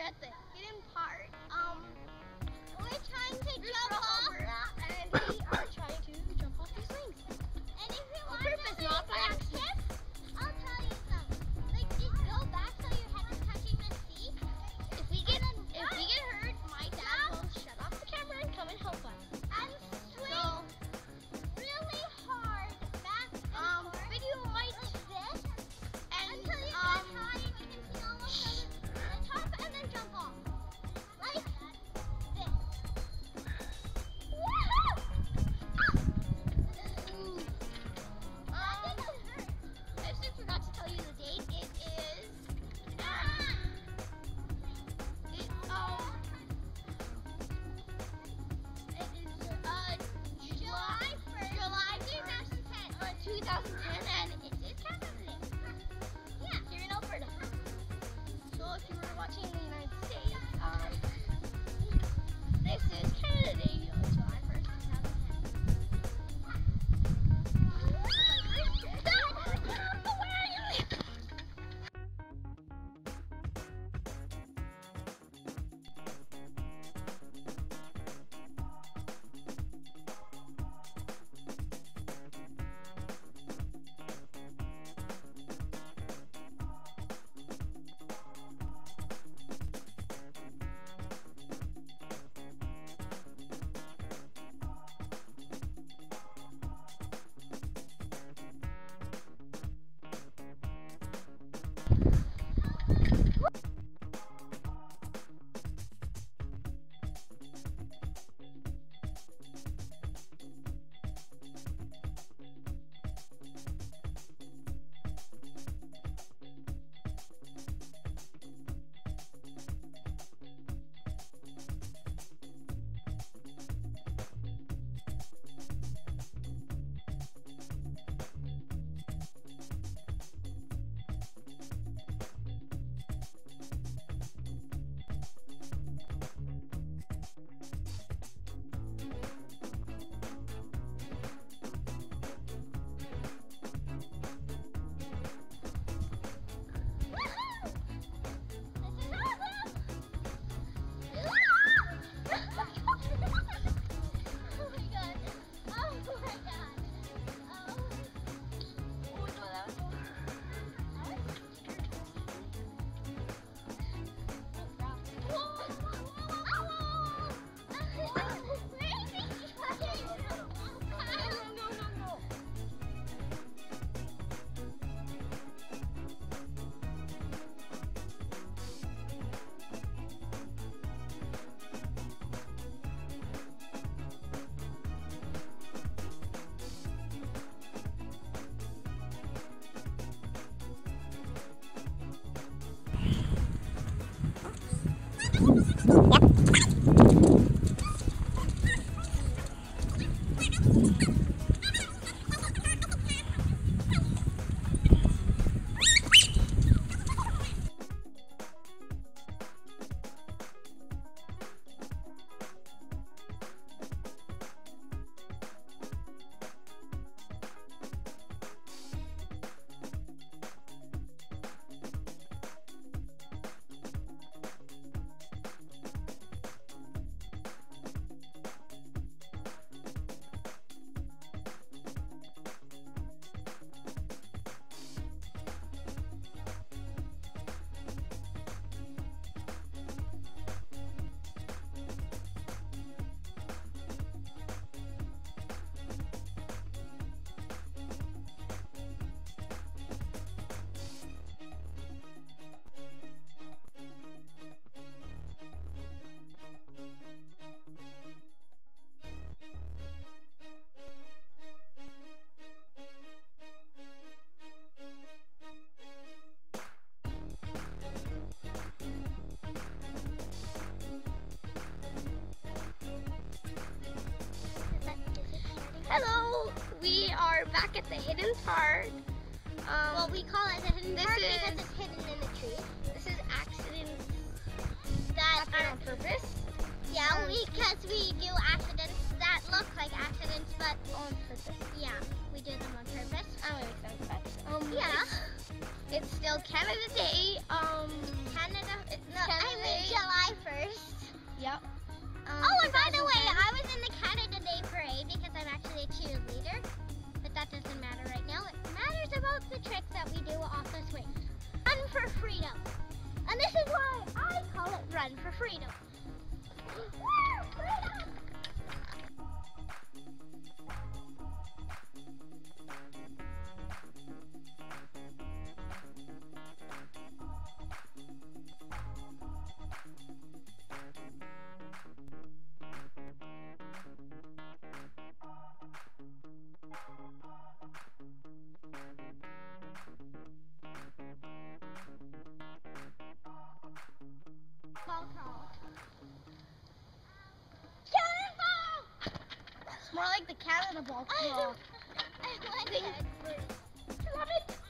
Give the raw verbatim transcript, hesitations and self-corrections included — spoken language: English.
at the hidden part. Um, we're trying to jump off, and we are trying to jump off these swings. And if you want to not by accident, I'll tell you something. Like, just go back so your head is touching the seat. If we get if we get hurt, my dad will shut off the camera and come and help us. And swing so, really hard back and um, forth. But you might like this, and until you um, get high and you can see almost the top, and then jump off. Like this. Woohoo! Ah! Um, I just forgot to tell you the date. It is. Ah! It um. It is uh July first, July twenty ten, uh, twenty ten, and it is Canada Day. Yeah, here in Alberta. So if you were watching in the United States, um, this is Canada Day, July first, twenty ten. Hello, we are back at the hidden part. Um, well, we call it the hidden part because it's hidden in the tree. This is accidents that are on purpose. Yeah, um, because we do accidents that look like accidents, but on purpose. Yeah, we do them on purpose. I don't make sense, but um, yeah. It's, it's still Canada Day. Um, Canada. It's not. Canada I mean, July. freedom. Woo, freedom! Cannonball! It's more like the Cannonball crawl. I, I went head first. Love it.